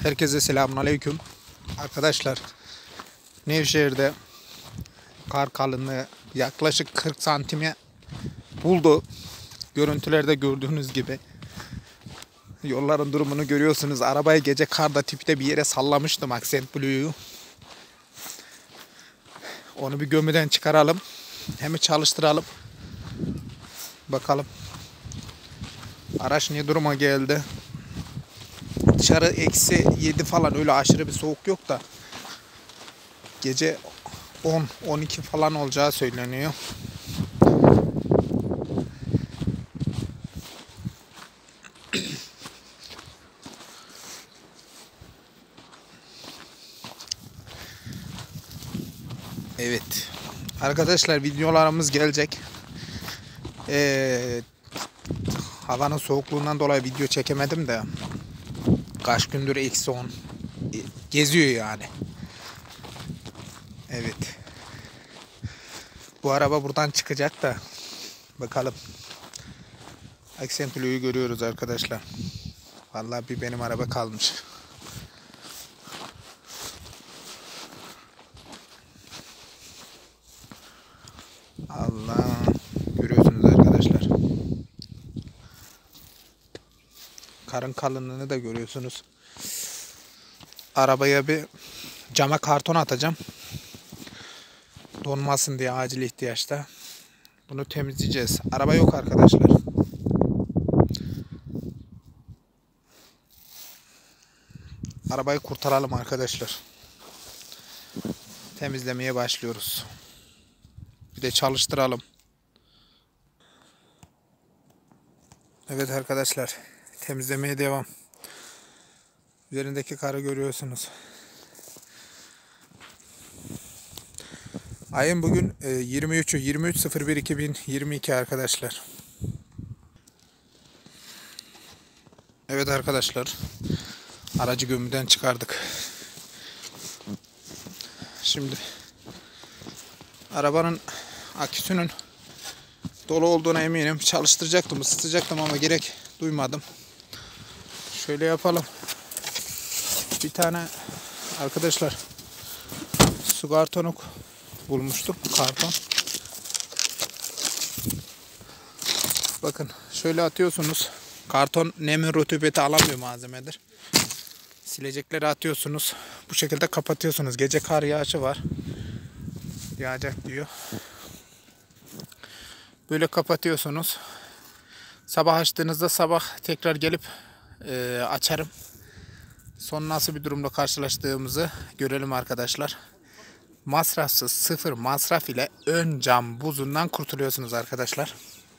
Herkese selamünaleyküm. Arkadaşlar, Nevşehir'de kar kalınlığı yaklaşık 40 santime buldu. Görüntülerde gördüğünüz gibi. Yolların durumunu görüyorsunuz. Arabayı gece karda tipte bir yere sallamıştım, Accent Blue'yu. Onu bir gömüden çıkaralım. Hem çalıştıralım. Bakalım. Araç ne duruma geldi. Dışarı -7 falan, öyle aşırı bir soğuk yok da gece 10-12 falan olacağı söyleniyor. Evet arkadaşlar, videolarımız gelecek. Havanın soğukluğundan dolayı video çekemedim de kaç gündür -10 geziyor yani. Evet. Bu araba buradan çıkacak da bakalım. Accent Blue'yu görüyoruz arkadaşlar. Vallahi bir benim araba kalmış. Allah, görüyorsunuz arkadaşlar. Karın kalınlığını da görüyorsunuz. Arabaya bir cama karton atacağım. Donmasın diye acil ihtiyaçta. Bunu temizleyeceğiz. Araba yok arkadaşlar. Arabayı kurtaralım arkadaşlar. Temizlemeye başlıyoruz. Bir de çalıştıralım. Evet arkadaşlar, temizlemeye devam. Üzerindeki karı görüyorsunuz. Ayın bugün 23'ü 23.01.2022 arkadaşlar. Evet arkadaşlar, aracı gömüden çıkardık. Şimdi arabanın aküsünün dolu olduğuna eminim. Çalıştıracaktım, ısıtacaktım ama gerek duymadım. Şöyle yapalım. Bir tane arkadaşlar su kartonu bulmuştum. Karton. Bakın şöyle atıyorsunuz. Karton nem rutubeti alan bir malzemedir. Silecekleri atıyorsunuz. Bu şekilde kapatıyorsunuz. Gece kar yağışı var. Yağacak diyor. Böyle kapatıyorsunuz. Sabah açtığınızda sabah tekrar gelip açarım. Son nasıl bir durumla karşılaştığımızı görelim arkadaşlar. Masrafsız, sıfır masraf ile ön cam buzundan kurtuluyorsunuz arkadaşlar.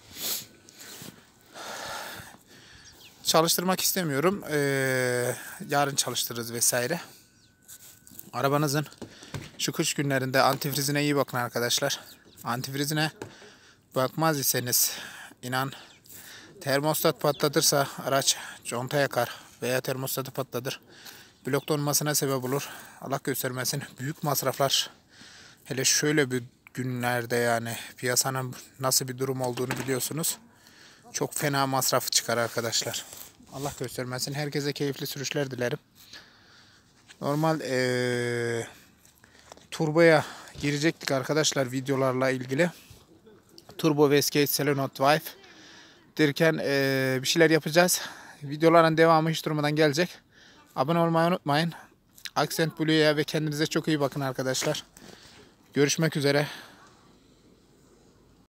Çalıştırmak istemiyorum. Yarın çalıştırırız vesaire. Arabanızın şu kış günlerinde antifrizine iyi bakın arkadaşlar. Antifrizine bakmaz iseniz inan, termostat patlatırsa araç conta yakar veya termostatı patlatır. Blok donmasına sebep olur. Allah göstermesin. Büyük masraflar. Hele şöyle bir günlerde, yani piyasanın nasıl bir durum olduğunu biliyorsunuz. Çok fena masrafı çıkar arkadaşlar. Allah göstermesin. Herkese keyifli sürüşler dilerim. Normal turboya girecektik arkadaşlar videolarla ilgili. Turbo Westgate Solenoid Drive derken bir şeyler yapacağız. Videoların devamı hiç durmadan gelecek. Abone olmayı unutmayın. Accent Blue'ya ve kendinize çok iyi bakın arkadaşlar. Görüşmek üzere.